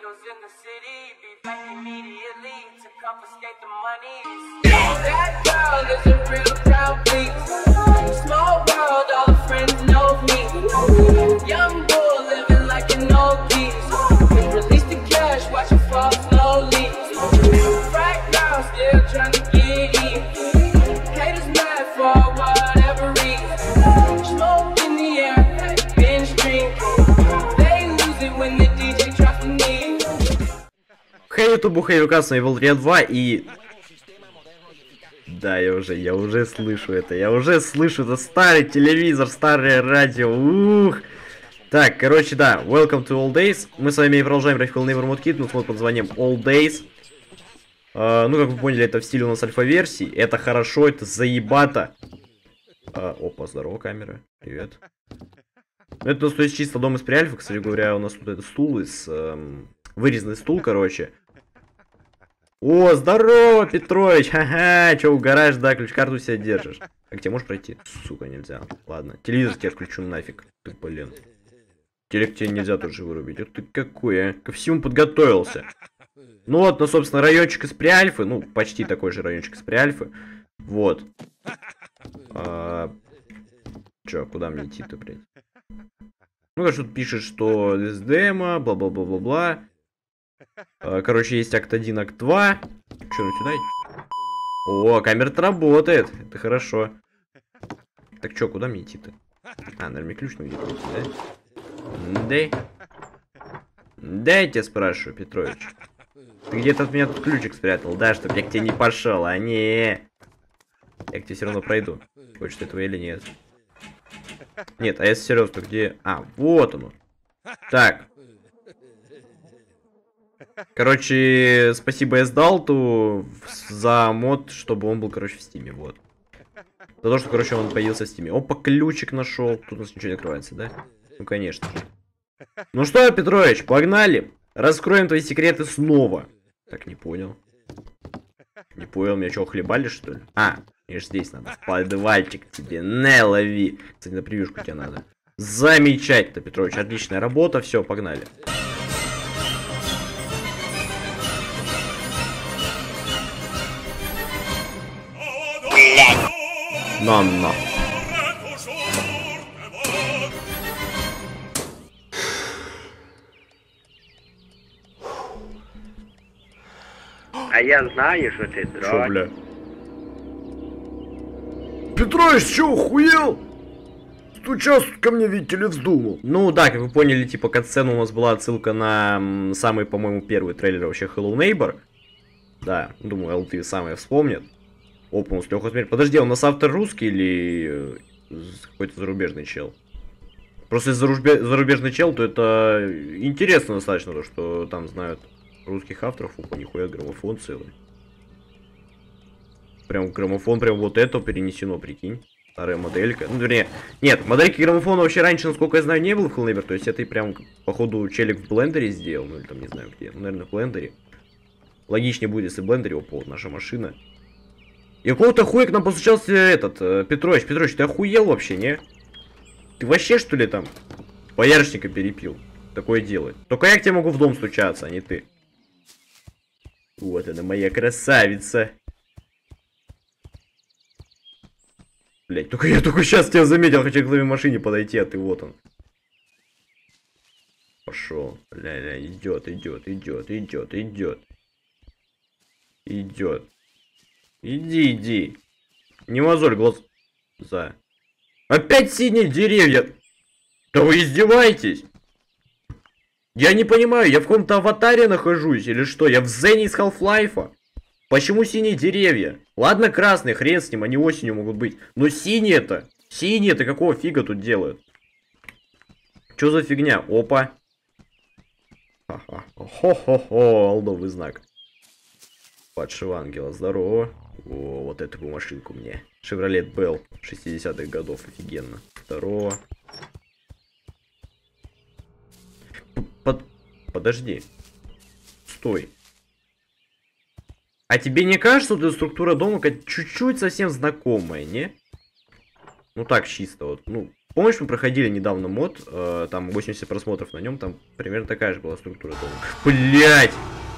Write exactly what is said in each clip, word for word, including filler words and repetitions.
Banditos in the city be back immediately to confiscate the money. That girl is a real crowd, please. Small world, all the friends know me. Young bull living like an old geese. Release the cash, watch it fall slowly. Right now, still trying to get in. Haters mad for whatever reason. Smoke in the air, binge drinking. They lose it when the ди джей tries to me. Хей, ютубу, хей, Лукас, на Evil два, и... Да, я уже, я уже слышу это, я уже слышу, это старый телевизор, старое радио, ух. Так, короче, да, welcome to All Days. Мы с вами продолжаем играть в Hello Neighborhood Kid, ну, под названием All Days. Uh, ну, как вы поняли, это в стиле у нас альфа-версии. Это хорошо, это заебато. Uh, опа, здорово, камера. Привет. Это у нас, то есть, чисто дом из Приальфа. Кстати говоря, у нас тут это стул из... Эм, вырезанный стул, короче. О, здорово, Петрович! Ха-ха, чё, угораешь, да, ключ-карту себя держишь. А где можешь пройти? Сука, нельзя. Ладно, телевизор тебе включу нафиг. Ты, блин. Телек тебе нельзя тоже вырубить. Вот ты какой, а? Ко всему подготовился. Ну вот, ну, собственно, райончик из Приальфы. Ну, почти такой же райончик из Приальфы. Вот. А... Чё, куда мне идти-то, блядь? Ну, как тут пишет, что из демо, бла-бла-бла-бла-бла. Короче, есть акт один, акт два. Чё, ну сюда? О, камера-то работает. Это хорошо. Так чё, куда мне идти-то? А, наверное, ключ нужно где-то, да? Да. Да, я тебя спрашиваю, Петрович. Ты где-то от меня тут ключик спрятал, да, чтоб я к тебе не пошел, а не. Я к тебе все равно пройду. Хочешь ты этого или нет? Нет, а если серьезно, то где? А, вот оно. Так. Короче, спасибо эсдалту за мод, чтобы он был, короче, в стиме, вот. За то, что, короче, он появился в стиме. Опа, ключик нашел. Тут у нас ничего не открывается, да? Ну, конечно. Ну что, Петрович, погнали. Раскроем твои секреты снова. Так, не понял. Не понял, меня что, хлебали, что ли? А, мне же здесь надо. Подвальчик тебе, не лови. Кстати, на превьюшку тебе надо. Замечательно, Петрович, отличная работа. Все, погнали. На-на. А я знаю, что ты дрочь. Чё, бля? Петрович, чё, охуел? Сейчас ко мне, видите ли, вздумал. Ну да, как вы поняли, типа, катсцена у нас была отсылка на м, самый, по-моему, первый трейлер вообще Hello Neighbor. Да, думаю, эл ти самое вспомнит. Опа, он с легкой смертью. Подожди, у нас автор русский или какой-то зарубежный чел? Просто если зарубеж... зарубежный чел, то это интересно достаточно, то, что там знают русских авторов. Опа, нихуя, граммофон целый. Прям граммофон, прям вот это перенесено, прикинь. Старая моделька. Ну, вернее, нет, модельки граммофона вообще раньше, насколько я знаю, не было в Hello Neighbor. То есть это и прям, походу, челик в блендере сделал. Ну, или там не знаю где. Ну, наверное, в блендере. Логичнее будет, если в блендере. Опа, вот наша машина. И какого-то хуя к нам постучался этот, э, Петрович. Петрович, ты охуел вообще, не? Ты вообще, что ли, там боярышника перепил? Такое делать. Только я к тебе могу в дом стучаться, а не ты. Вот она, моя красавица. Блять, только я только сейчас тебя заметил, хотел к твоей машине подойти, а ты вот он. Пошел. Ля-ля, идет, идет, идет, идет, идет. Идет. Иди, иди. Не мозоль глаза. Опять синие деревья. Да вы издеваетесь? Я не понимаю, я в каком-то аватаре нахожусь или что? Я в Зене из Half-Life. Почему синие деревья? Ладно, красные, хрен с ним, они осенью могут быть. Но синие-то, синие-то какого фига тут делают? Что за фигня? Опа. Хо-хо-хо, алдовый знак. Падшего ангела, здорово. О, вот эту машинку мне. Chevrolet Bell шестидесятых годов, офигенно. Здорово. Под... Подожди. Стой. А тебе не кажется, что эта структура дома как чуть-чуть совсем знакомая, не? Ну так, чисто вот, ну, Помнишь, мы проходили недавно мод, э, там восемьдесят просмотров на нем, там примерно такая же была структура дома. Блять!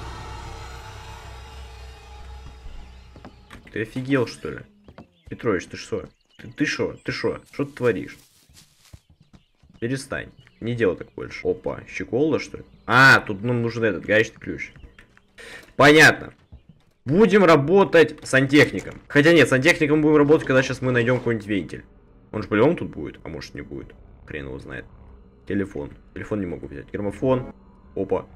Ты офигел, что ли? Петрович, ты что? Ты, ты шо? Ты шо? Что ты творишь? Перестань. Не делай так больше. Опа, щеколда, что ли? А, тут нам нужен этот гаечный ключ. Понятно. Будем работать с сантехником. Хотя нет, с сантехником будем работать, когда сейчас мы найдем какой-нибудь вентиль. Он же по-любому тут будет, а может не будет. Хрен его знает. Телефон. Телефон не могу взять. Граммофон. Опа.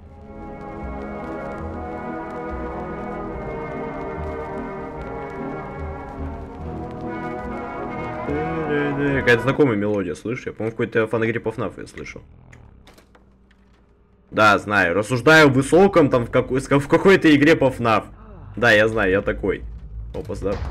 Какая-то знакомая мелодия, слышишь? Я, по-моему, в какой-то фоногрипп оф наф я слышал. Да, знаю. Рассуждаю в высоком, там, в, какой- в какой-то игре по эф наф. Да, я знаю, я такой. Опа, здорово.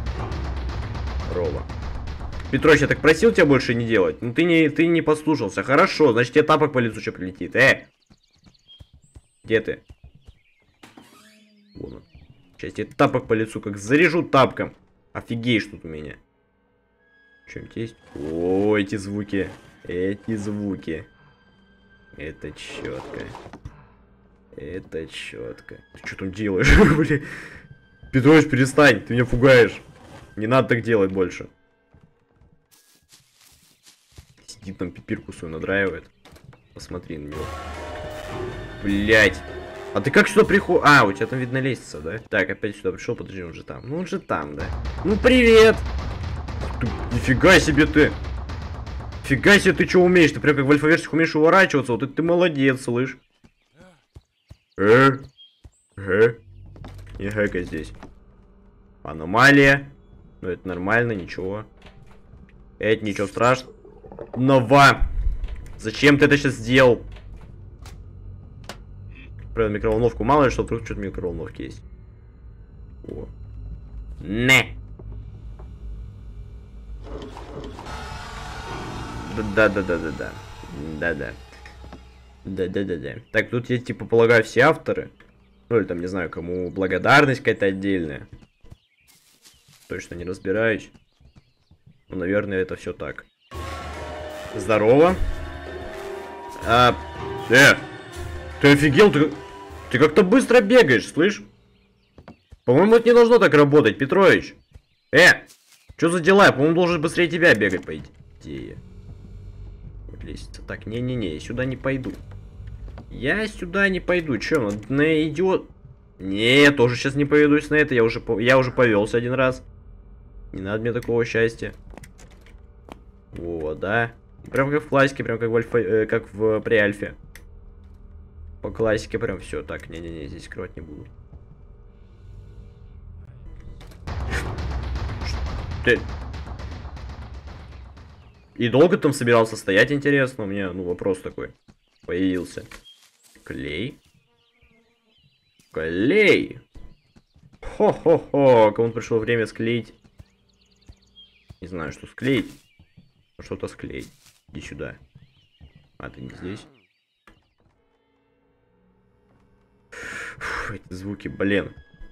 Петрович, я так просил тебя больше не делать. Ну ты не, ты не послушался. Хорошо, значит тебе тапок по лицу что прилетит. Э! Где ты? Вон он. Сейчас тебе тапок по лицу, как заряжу тапком. Офигеешь тут у меня. Что-нибудь есть? О, эти звуки. Эти звуки. Это четко. Это четко. Ты что там делаешь, блин? Петрович, перестань, ты меня пугаешь. Не надо так делать больше. Сидит там, пипирку свою надраивает. Посмотри на него. Блять. А ты как сюда приходишь? А, у тебя там видно лестница, да? Так, опять сюда пришел, подожди, он же там. Ну он же там, да. Ну привет! Ты, нифига себе ты! Фига себе, ты что умеешь? Ты прям как в альфа-версиях умеешь уворачиваться. Вот это ты молодец, слышь. Э? Э? Не хэка здесь. Аномалия. Ну это нормально, ничего. Это ничего страшного. Нова! Зачем ты это сейчас сделал? Правда, микроволновку. Мало ли что, вдруг что-то в микроволновке есть. О. Не. Да-да-да-да-да. Да-да. Да-да-да-да. Так, тут я типа полагаю все авторы. Ну или там, не знаю, кому благодарность какая-то отдельная. Точно не разбираюсь. Ну, наверное, это все так. Здорово. А, э, ты офигел? Ты, ты как-то быстро бегаешь, слышь? По-моему, это не должно так работать, Петрович. Э, что за дела? Я, по-моему, должен быстрее тебя бегать, по идее. Вот лестница. Так, не-не-не, я сюда не пойду. Я сюда не пойду. Че, на идиот? Не, тоже сейчас не поведусь на это. Я уже, я уже повелся один раз. Не надо мне такого счастья. О, да. Прям как в классике, прям как в альфа, э, как в преальфе. По классике прям все. Так, не-не-не, здесь скрывать не буду. Ты... И долго там собирался стоять, интересно? У меня, ну, вопрос такой появился. Клей? Клей! Хо-хо-хо! Кому-то пришло время склеить. Не знаю, что склеить. Что-то склеить. Иди сюда. А, ты не здесь? Фу, эти звуки, блин.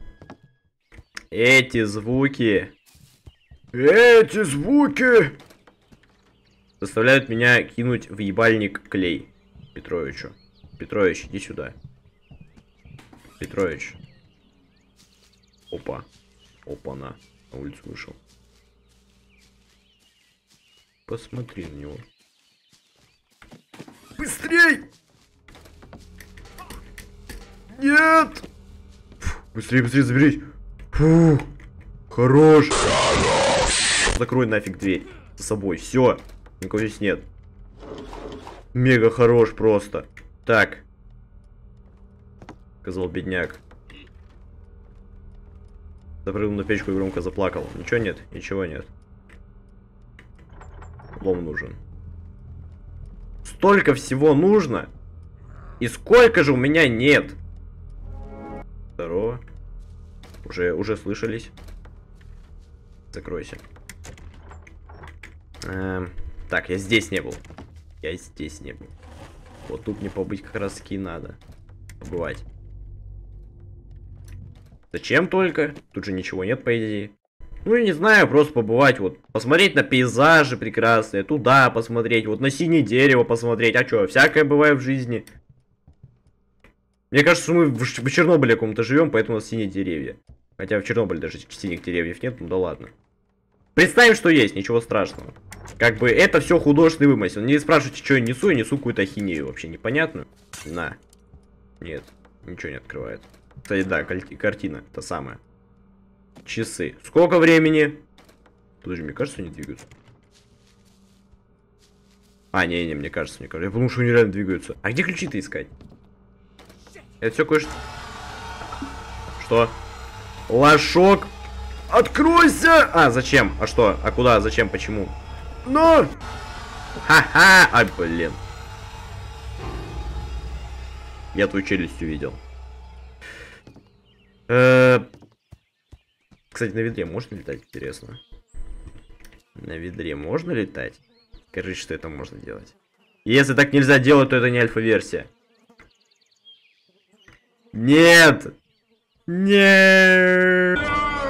Эти звуки. Эти звуки заставляют меня кинуть в ебальник клей Петровичу. Петрович, иди сюда. Петрович. Опа. Опа-на. На улицу вышел. Посмотри на него. Быстрей! Нет! Фу, быстрее, быстрее заберись. Фу, хорош. Закрой нафиг дверь за собой. Все. Никого здесь нет. Мега хорош просто. Так. Сказал бедняк. Запрыгнул на печку и громко заплакал. Ничего нет? Ничего нет. Лом нужен. Столько всего нужно. И сколько же у меня нет? Здорово. Уже, уже слышались. Закройся. Эм, так, я здесь не был. Я здесь не был. Вот тут мне побыть как раз таки надо. Побывать. Зачем только? Тут же ничего нет, по идее. Ну, я не знаю, просто побывать, вот, посмотреть на пейзажи прекрасные, туда посмотреть, вот на синее дерево посмотреть. А что, всякое бывает в жизни. Мне кажется, мы в, в Чернобыле каком-то живем, поэтому у нас синие деревья. Хотя в Чернобыле даже синих деревьев нет, ну да ладно. Представим, что есть, ничего страшного. Как бы это все художественный вымысел. Не спрашивайте, что я несу, я несу какую-то ахинею вообще непонятную. На. Нет, ничего не открывает. Кстати, да, картина, та самая. Часы. Сколько времени? Подожди, мне кажется, они двигаются. А, не, не, мне кажется, мне кажется. Я подумал, что они реально двигаются. А где ключи-то искать? Это все кое-что. Что? Лошок. Откройся! А, зачем? А что? А куда? Зачем? Почему? Ну! Ха-ха! Ай, блин. Я твою челюсть увидел. Э -э Кстати, на ведре можно летать? Интересно. На ведре можно летать? Скажи, что это можно делать. Если так нельзя делать, то это не альфа-версия. Нет! Нет!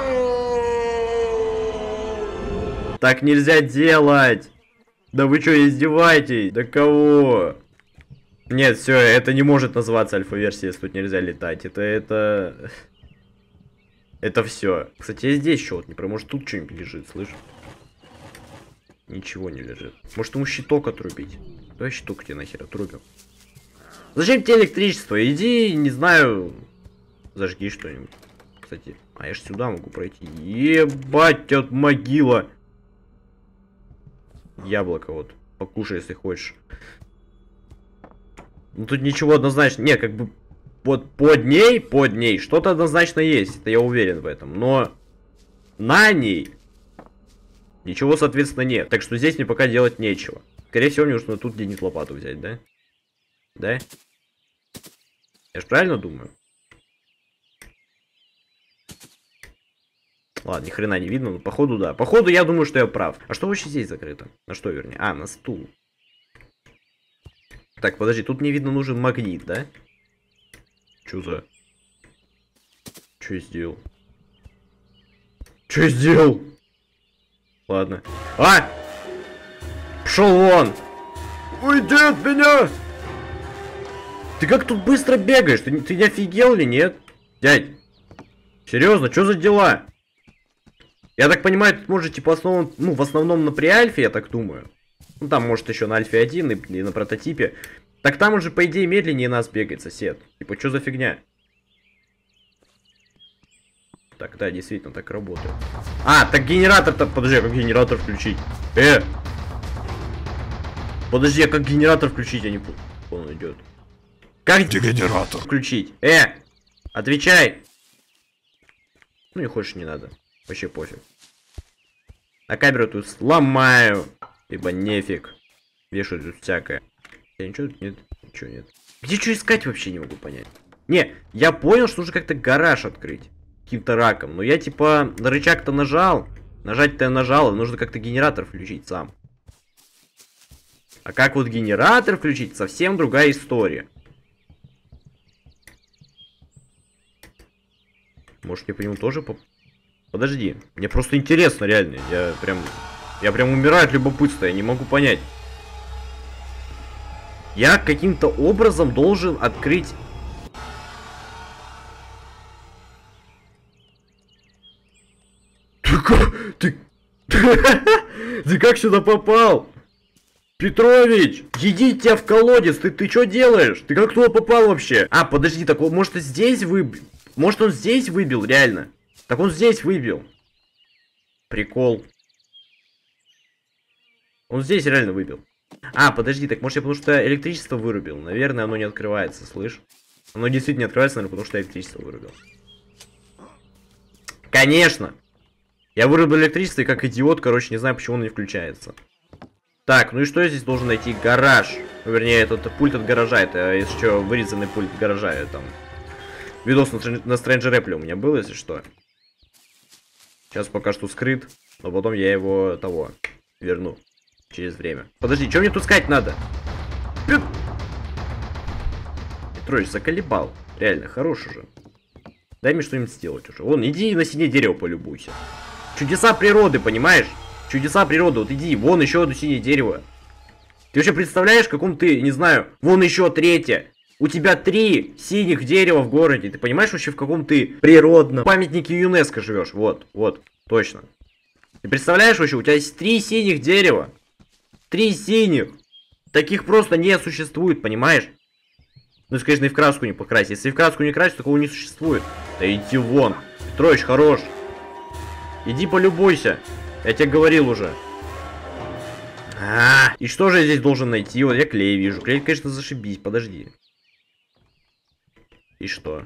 Так нельзя делать! Да вы что, издеваетесь? Да кого? Нет, все, это не может называться альфа-версией, если тут нельзя летать. Это, это... Это все. Кстати, я здесь еще вот не про, может тут что-нибудь лежит, слышишь? Ничего не лежит. Может ему щиток отрубить? Давай щиток тебе нахер отрубим. Зачем тебе электричество? Иди, не знаю, зажги что-нибудь. Кстати, а я ж сюда могу пройти. Ебать, от могила. Яблоко вот. Покушай, если хочешь. Ну тут ничего однозначно. Не, как бы вот под ней, под ней что-то однозначно есть. Это я уверен в этом. Но на ней ничего, соответственно, нет. Так что здесь мне пока делать нечего. Скорее всего, мне нужно тут где-нибудь лопату взять, да? Да? Я же правильно думаю? Ладно, ни хрена не видно, но походу да. Походу я думаю, что я прав. А что вообще здесь закрыто? На что, вернее? А, на стул. Так, подожди, тут мне видно нужен магнит, да? Чё за... Чё я сделал? Чё я сделал? Ладно. А! Пшел вон! Уйди от меня! Ты как тут быстро бегаешь? Ты, ты не офигел или нет? Дядь, серьезно, что за дела? Я так понимаю, тут может типа основном, ну, в основном на преальфе, я так думаю. Ну, там, может, еще на альфе один и, и на прототипе. Так там уже, по идее, медленнее нас бегает сосед. Типа, что за фигня? Так, да, действительно, так работает. А, так генератор-то... Подожди, а как генератор включить? Э! Подожди, а как генератор включить? Я не понял. Он идет. Как генератор включить? Э! Отвечай! Ну, не хочешь, не надо. Вообще пофиг. А камеру тут сломаю. Либо нефиг. Вешаю тут всякое. Я ничего тут нет. Ничего нет. Где что искать вообще не могу понять. Не, я понял, что нужно как-то гараж открыть. Каким-то раком. Но я типа на рычаг-то нажал. Нажать-то я нажал. Нужно как-то генератор включить сам. А как вот генератор включить, совсем другая история. Может, мне по нему тоже по... Подожди. Мне просто интересно, реально. Я прям... Я прям умираю от любопытства. Я не могу понять. Я каким-то образом должен открыть... Ты как... Ты... Ты как сюда попал? Петрович! Еди тебя в колодец! Ты, ты что делаешь? Ты как туда попал вообще? А, подожди, так он, может, здесь выбил? Может, он здесь выбил, реально? Так он здесь выбил. Прикол. Он здесь реально выбил. А, подожди, так может я потому что электричество вырубил? Наверное, оно не открывается, слышь? Оно действительно не открывается, наверное, потому что я электричество вырубил. Конечно! Я вырубил электричество и как идиот, короче, не знаю, почему оно не включается. Так, ну и что я здесь должен найти? Гараж. Ну, вернее, этот пульт от гаража. Это, если что, вырезанный пульт от гаража. Это, там... Видос на, на Stranger Apple у меня был, если что. Сейчас пока что скрыт. Но потом я его, того, верну. Через время. Подожди, что мне тут искать надо? Пет... Петрович, заколебал. Реально, хорош уже. Дай мне что-нибудь сделать уже. Вон, иди на синее дерево полюбуйся. Чудеса природы, понимаешь? Чудеса природы. Вот иди, вон еще одно синее дерево. Ты вообще представляешь, в каком ты, не знаю, вон еще третье. У тебя три синих дерева в городе. Ты понимаешь вообще, в каком ты природном памятнике ЮНЕСКО живешь? Вот, вот, точно. Ты представляешь вообще, у тебя есть три синих дерева. Три синих. Таких просто не существует, понимаешь? Ну, если, конечно, и в краску не покрасить. Если и в краску не красить, такого не существует. Да иди вон. Петрович, хорош. Иди полюбуйся. Я тебе говорил уже. А, и что же я здесь должен найти? Вот я клей вижу. Клей, конечно, зашибись. Подожди. И что?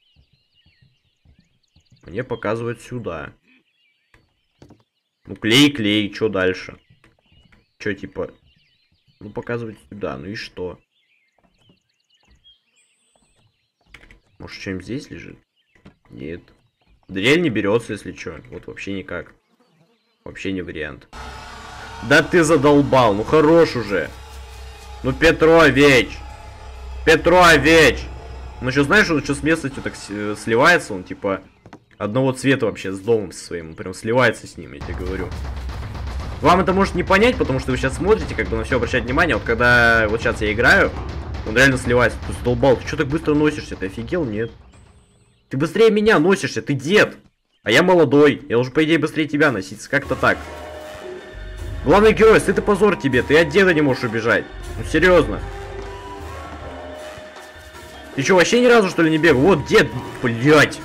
Мне показывают сюда. Ну, клей, клей. Что дальше? Что, типа... Ну, показывают сюда. Ну и что? Может, что-нибудь здесь лежит? Нет. Дрель не берется, если что. Вот вообще никак. Вообще не вариант. Да ты задолбал. Ну, хорош уже. Ну, Петрович. Петрович. Ну, что, знаешь, он что с местностью так сливается. Он, типа, одного цвета вообще с домом со своим. Он прям сливается с ним, я тебе говорю. Вам это может не понять, потому что вы сейчас смотрите, как бы на все обращать внимание. Вот когда вот сейчас я играю, он реально сливается. Ты задолбал. Ты что так быстро носишься? Ты офигел? Нет. Ты быстрее меня носишься. Ты дед. А я молодой. Я должен, по идее, быстрее тебя носиться. Как-то так. Главный герой, стыд и позор тебе. Ты от деда не можешь убежать. Ну, серьезно. Ты что, вообще ни разу, что ли, не бегал? Вот дед, блядь.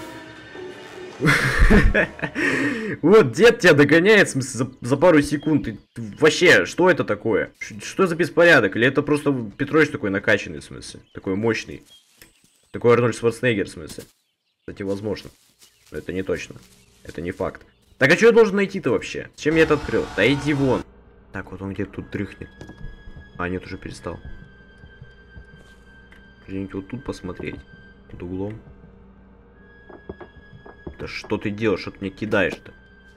Вот дед тебя догоняет, в смысле, за, за пару секунд. Ты, вообще, что это такое? Ш, что за беспорядок? Или это просто Петрович такой накачанный, в смысле? Такой мощный. Такой Арнольд Шварценеггер, в смысле. Кстати, возможно. Но это не точно. Это не факт. Так, а что я должен найти-то вообще? Чем я это открыл? Да иди вон. Так, вот он где-то тут дрыхнет. А, нет, уже перестал. Где-нибудь вот тут посмотреть. Под углом. Да что ты делаешь? Что ты мне кидаешь-то?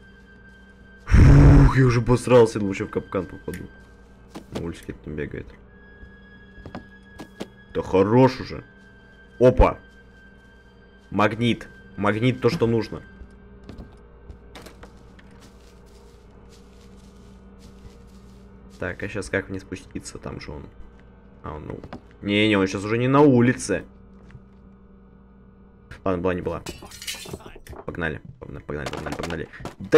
Фух, я уже посрался, думаю, что в капкан попаду. Мульский там бегает. Да хорош уже. Опа. Магнит. Магнит то, что нужно. Так, а сейчас как мне спуститься? Там же он. А, он, ну... Не-не, он сейчас уже не на улице. Ладно, была не была. Погнали. Погнали, погнали, погнали. Да...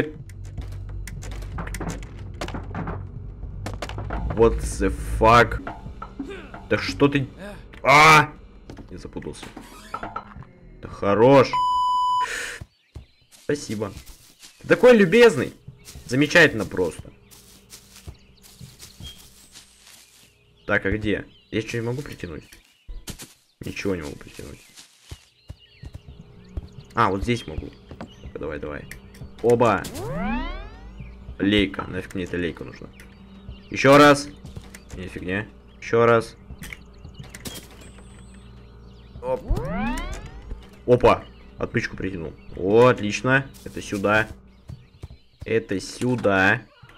What the fuck? Да что ты... А! Не запутался. Да хорош. Спасибо. Ты такой любезный. Замечательно просто. Так, а где? Я что, не могу притянуть? Ничего не могу притянуть. А, вот здесь могу. Давай, давай. Оба. Лейка. Нафиг мне эта лейка нужна. Еще раз. Не, фигня. Еще раз. Оп. Опа. Отмычку притянул. О, отлично. Это сюда. Это сюда.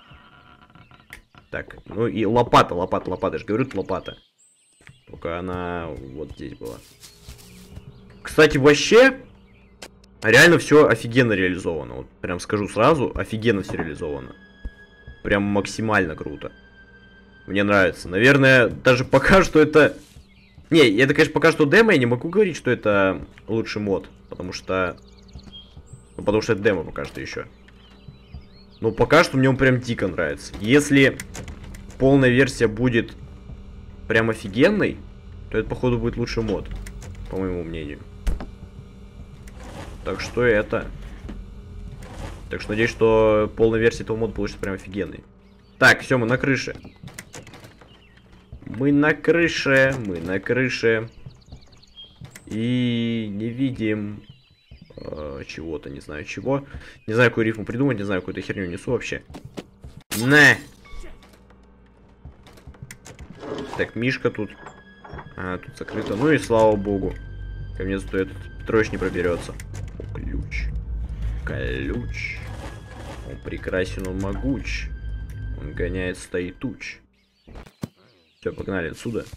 Так, ну и лопата, лопата, лопата. Я же говорю, лопата. Только она вот здесь была. Кстати, вообще... Реально все офигенно реализовано. Вот прям скажу сразу, офигенно все реализовано. Прям максимально круто. Мне нравится. Наверное, даже пока что это... Не, это, конечно, пока что демо, я не могу говорить, что это лучший мод. Потому что... Ну, потому что это демо пока что еще. Но пока что мне он прям дико нравится. Если полная версия будет прям офигенной, то это, походу, будет лучший мод. По моему мнению. Так что это... Так что надеюсь, что полная версия этого мода получится прям офигенной. Так, все, мы на крыше. Мы на крыше, мы на крыше. И не видим э, чего-то, не знаю чего. Не знаю, какую рифму придумать, не знаю, какую-то херню несу вообще. На! Так, Мишка тут. А, тут закрыто. Ну и слава богу. Ко мне зато этот Петрович не проберется. О, ключ. Ключ. Он прекрасен, он могуч. Он гоняет стаи туч. Все, погнали отсюда.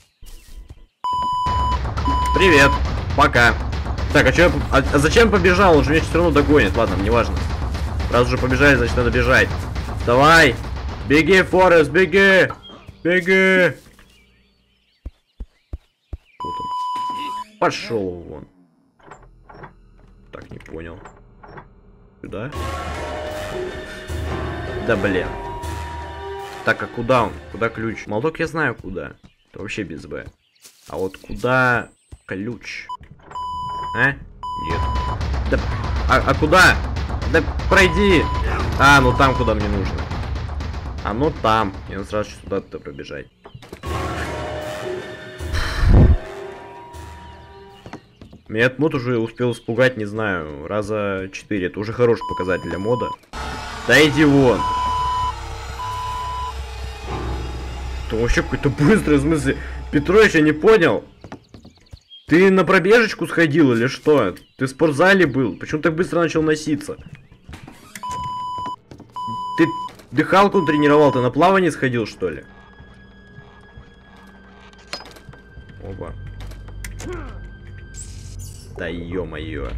Привет. Пока. Так, а, чё я, а, а зачем побежал? Он же меня все равно догонит. Ладно, мне важно. Раз уже побежали, значит надо бежать. Давай! Беги, Форест, беги! Беги! Вот он. Пошел вон. Так, не понял. Сюда? Да блин. Так, а куда он? Куда ключ? Молоток я знаю куда. Это вообще без Б. А вот куда ключ? А? Нет. Да... А, а куда? Да пройди! А, ну там, куда мне нужно. А ну там. Мне надо сразу сюда-то пробежать. Меня этот мод уже успел испугать, не знаю, раза четыре. Это уже хороший показатель для мода. Да иди вон! Это вообще какой-то быстрый, в смысле... Петрович, я не понял. Ты на пробежечку сходил или что? Ты в спортзале был? Почему так быстро начал носиться? Ты дыхалку тренировал? Ты на плавание сходил, что ли? Опа. Да ё-моё.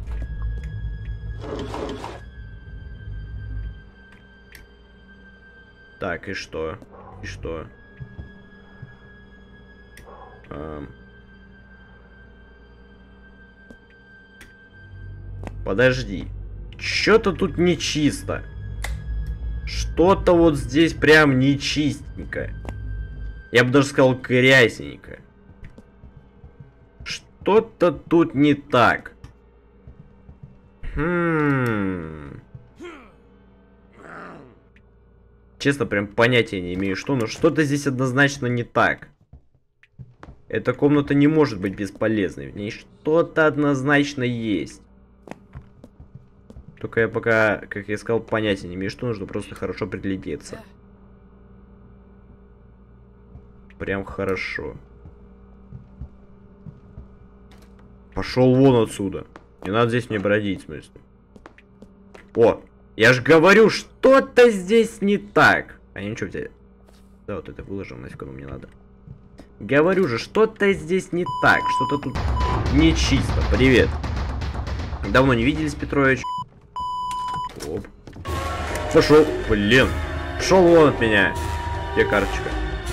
Так, и что? И что? Эм. Подожди. Чё-то тут нечисто. Что-то вот здесь прям нечистенько. Я бы даже сказал грязненько. Что-то тут не так. Хм. Честно, прям понятия не имею, что, но что-то здесь однозначно не так. Эта комната не может быть бесполезной. В ней что-то однозначно есть. Только я пока, как я сказал, понятия не имею, что нужно просто хорошо приглядеться. Прям хорошо. Пошел вон отсюда. Не надо здесь мне бродить, в смысле. О, я же говорю, что-то здесь не так. А ничего взять. Да, вот это выложим, нафиг оно мне надо. Говорю же, что-то здесь не так. Что-то тут нечисто. Привет. Давно не виделись, Петрович. Оп. Пошел. Блин. Пошел вон от меня. Где карточка?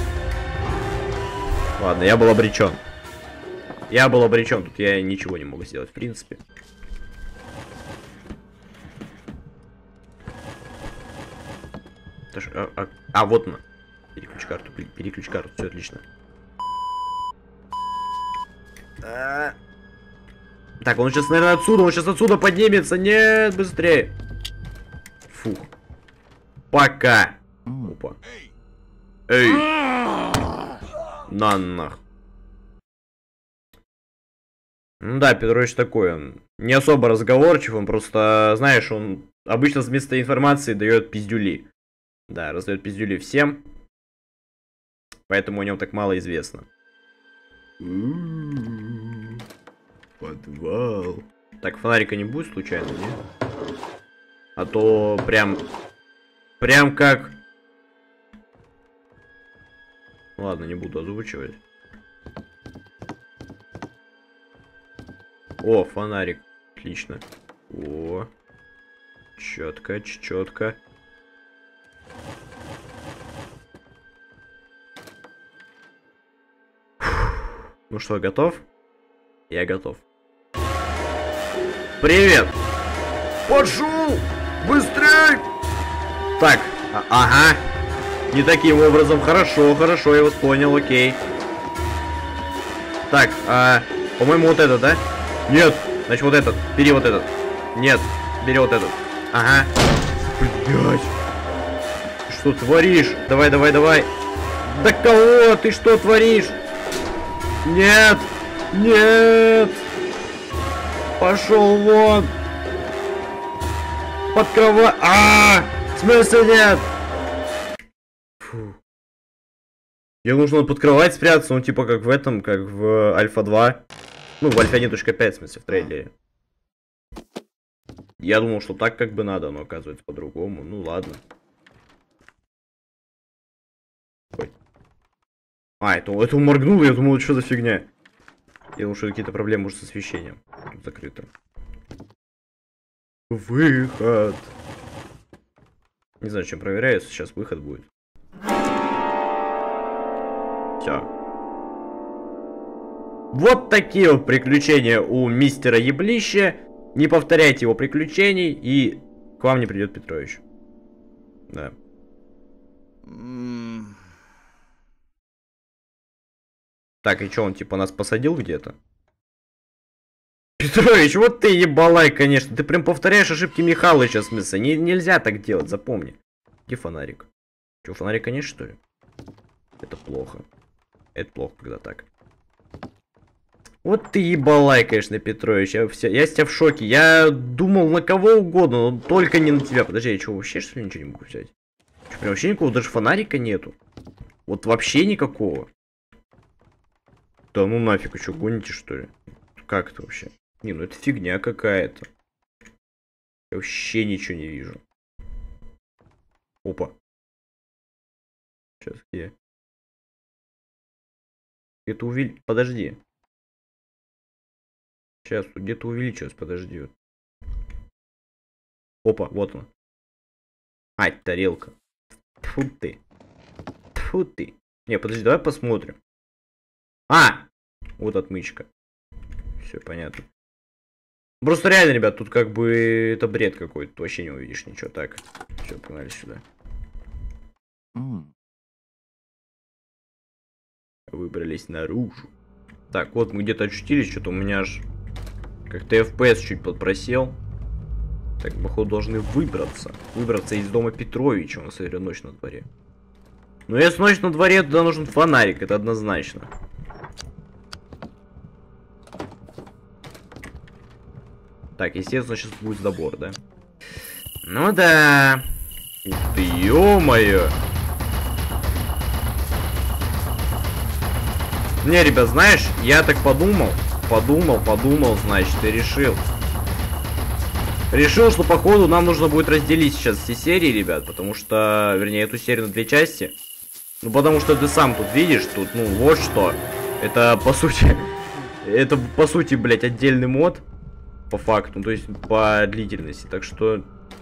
Ладно, я был обречен. Я был обречен. Тут я ничего не могу сделать, в принципе. А, а, а вот она. Переключ карту. Переключ карту. Все отлично. А... Так, он сейчас, наверное, отсюда. Он сейчас отсюда поднимется. Нет, быстрее. Фух. Пока. Опа. Эй. На нах. Ну да, Петрович такой, он не особо разговорчив, он просто, знаешь, он обычно вместо информации дает пиздюли. Да, раздает пиздюли всем. Поэтому о нем так мало известно. Подвал. Так, фонарика не будет случайно, нет? А то прям... Прям как... Ладно, не буду озвучивать. О, фонарик. Отлично. О. Четко, четко. Ну что, готов? Я готов. Привет! Пошел! Быстрей! Так, а ага. Не таким образом. Хорошо, хорошо, я вас понял, окей. Так, а, по-моему, вот это, да? Нет, значит вот этот. Бери вот этот. Нет, бери вот этот. Ага. Блять. Ты что творишь? Давай, давай, давай. Да кого? Ты что творишь? Нет. Нет. Пошел вон. Под кровать. А, в смысле нет? Фу. Мне нужно под кровать спрятаться, ну типа как в этом, как в Альфа два. Ну, в Альфа один точка пять, в смысле, в трейлере. Я думал, что так как бы надо, но оказывается по-другому. Ну ладно. Ой. А, это, это моргнуло, я думал, что за фигня. Я думал, что какие-то проблемы уже с освещением. Тут закрыто. Выход. Не знаю, чем проверяю, сейчас выход будет. Все. Вот такие вот приключения у мистера Еблища. Не повторяйте его приключений, и к вам не придет Петрович. Да. Mm. Так, и что, он типа нас посадил где-то? Петрович, вот ты ебалай, конечно. Ты прям повторяешь ошибки Михалыча, в смысле. Не, нельзя так делать, запомни. Где фонарик? Че, фонарика нет, что ли? Это плохо. Это плохо, когда так. Вот ты ебалай, конечно, Петрович. Я, все, я с тебя в шоке. Я думал на кого угодно, но только не на тебя. Подожди, я что, вообще что ли ничего не могу взять? Что, прям вообще никакого, даже фонарика нету? Вот вообще никакого. Да ну нафиг, вы что, гоните, что ли? Как это вообще? Не, ну это фигня какая-то. Я вообще ничего не вижу. Опа. Сейчас где? Это увеличилось. Подожди. Сейчас, где-то увеличилось, подожди. Опа, вот он. Ай, тарелка. Тьфу ты. Тьфу ты. Не, подожди, давай посмотрим. А! Вот отмычка. Все понятно. Просто реально, ребят, тут как бы это бред какой-то. Ты вообще не увидишь ничего. Так, все, погнали сюда. Mm. Выбрались наружу. Так, вот мы где-то очутились. Что-то у меня аж как-то эф пи эс чуть подпросел. Так, походу должны выбраться. Выбраться из дома Петровича. У нас, смотри, ночь на дворе. Но если ночь на дворе, туда нужен фонарик. Это однозначно. Так, естественно, сейчас будет забор, да? Ну да. Ух ты, ё-моё. Не, ребят, знаешь, я так подумал, подумал, подумал, значит, и решил. Решил, что, походу, нам нужно будет разделить сейчас все серии, ребят, потому что, вернее, эту серию на две части. Ну, потому что ты сам тут видишь, тут, ну, вот что. Это, по сути, это, по сути, блядь, отдельный мод. По факту, то есть по длительности, так что...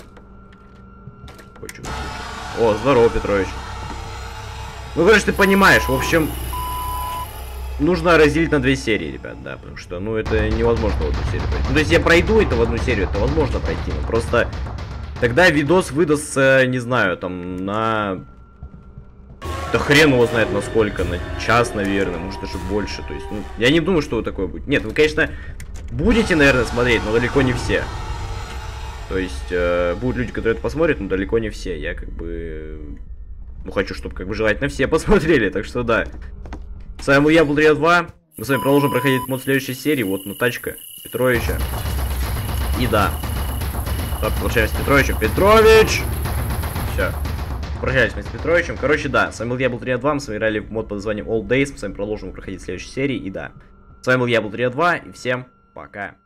О, здорово, Петрович. Ну, конечно, ты понимаешь, в общем... Нужно разделить на две серии, ребят, да, потому что, ну, это невозможно в одну серию пройти. Ну, то есть я пройду это в одну серию, это возможно пройти, но просто... Тогда видос выдастся, не знаю, там, на... Да хрен его знает на сколько, на час, наверное, может даже больше, то есть, ну, я не думаю, что такое будет. Нет, вы, конечно... Будете, наверное, смотреть, но далеко не все. То есть, э, будут люди, которые это посмотрят, но далеко не все. Я как бы... Ну, хочу, чтобы как бы желательно все посмотрели, так что да. С вами был я, был два. Мы с вами продолжим проходить мод следующей серии. Вот, ну, тачка Петровича. И да. Так, получаемся с Петровичем. Петрович! Все. Прощались мы с Петровичем. Короче, да. С вами был я, был два. Мы с вами играли в мод под названием All Days. Мы с вами продолжим проходить следующей серии. И да. С вами был я, был два. И всем пока.